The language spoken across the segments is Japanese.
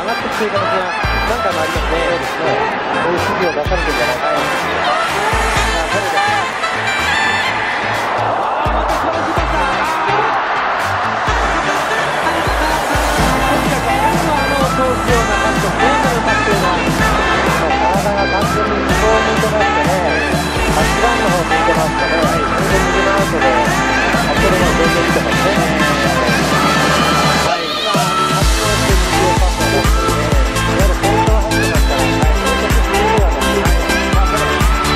がっていくという形が何回もありますね。そうですね。そういう指示を出されてるんじゃないか。投球をなかったゲームのパスというのは体が完全に向こうを向いてましてね、8番の方向いてますからね、それで右のアウトでそれが全然見てますね。はい、今発想して右をパスを出してね、いわゆるポイントが入ってますから、はい、そういうことをやってますね。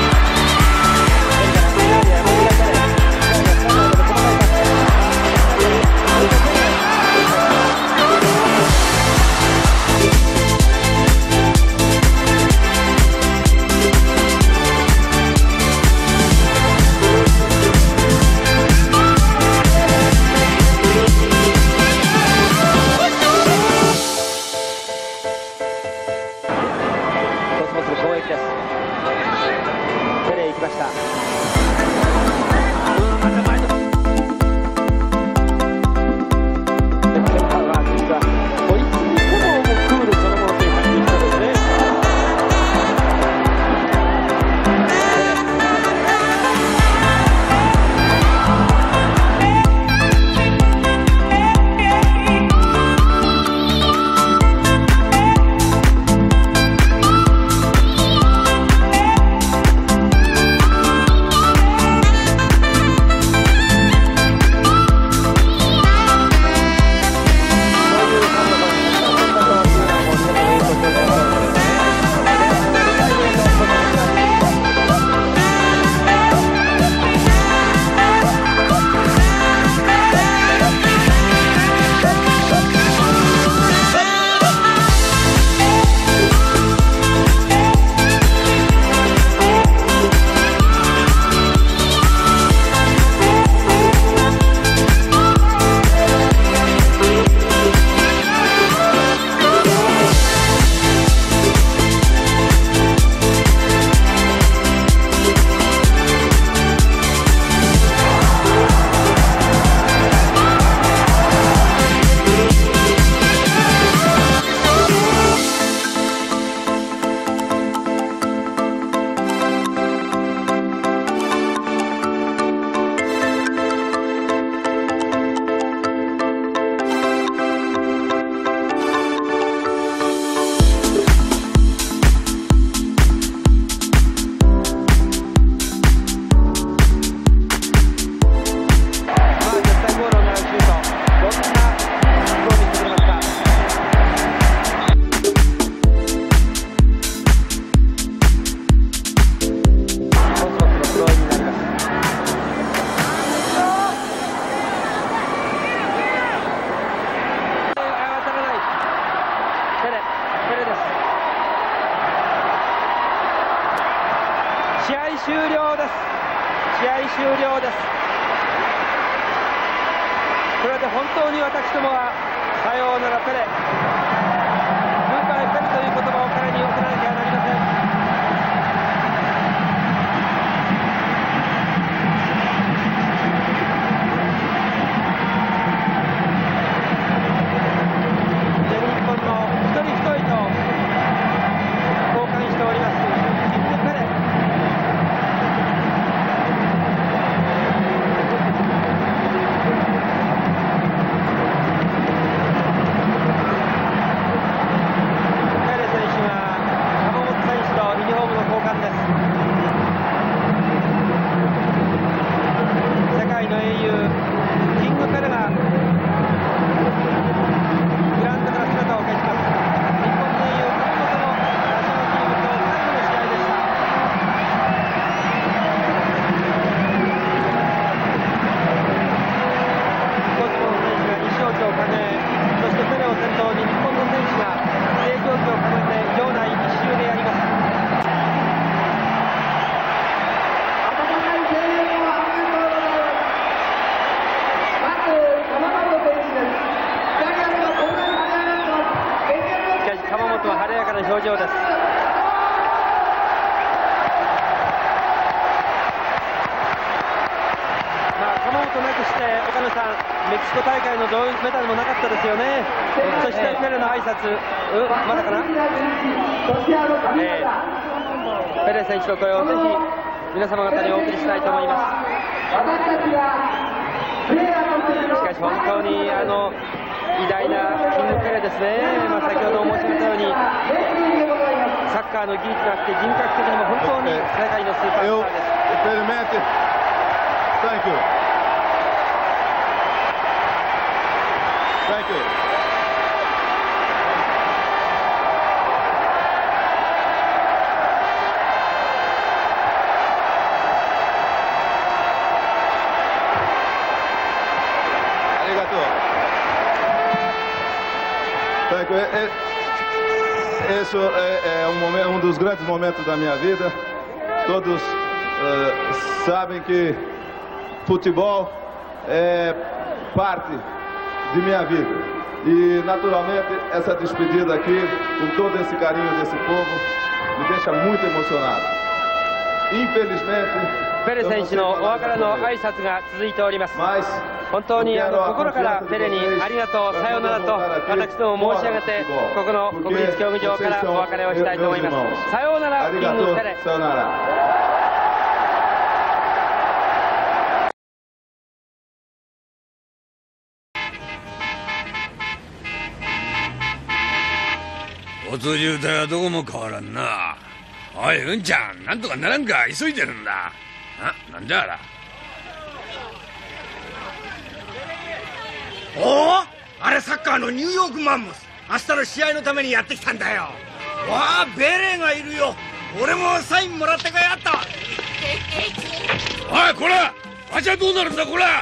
終了です。試合終了です。これで本当に私どもはさようならペレ、グッバイペレという言葉を彼に送らなきゃなりません。表情です。鎌本なくして岡野さん、 メキシコ大会の銅メダルもなかったですよね。そしてペレの挨拶、まだかな、ペレ選手の声をぜひ皆様方にお送りしたいと思います。しかし本当に偉大なキングペレですね。先ほど申し上げたようにサッカーの技術があって人格的にも本当に世界のスーパースターです。 Thank you. Thank you. ありがとう。Thank you. Esse é um dos grandes momentos da minha vida. Todos sabem que futebol é parte de minha vida. E, naturalmente, essa despedida aqui, com todo esse carinho desse povo, me deixa muito emocionado. Infelizmente, ペレ選手のお別れの挨拶が続いております。本当に心からペレにありがとう、さようならと私ども申し上げて、ここの国立競技場からお別れをしたいと思います。さようなら、キングペレ。 さようなら。 交通渋滞はどこも変わらんな。おい、うんちゃん、なんとかならんか。急いでるんだ。なんじゃあら。おお、あれサッカーのニューヨークマンモス。明日の試合のためにやってきたんだよ。わあ、ベレーがいるよ。俺もサインもらってこやった。おい、こら、わしはどうなるんだ、こら。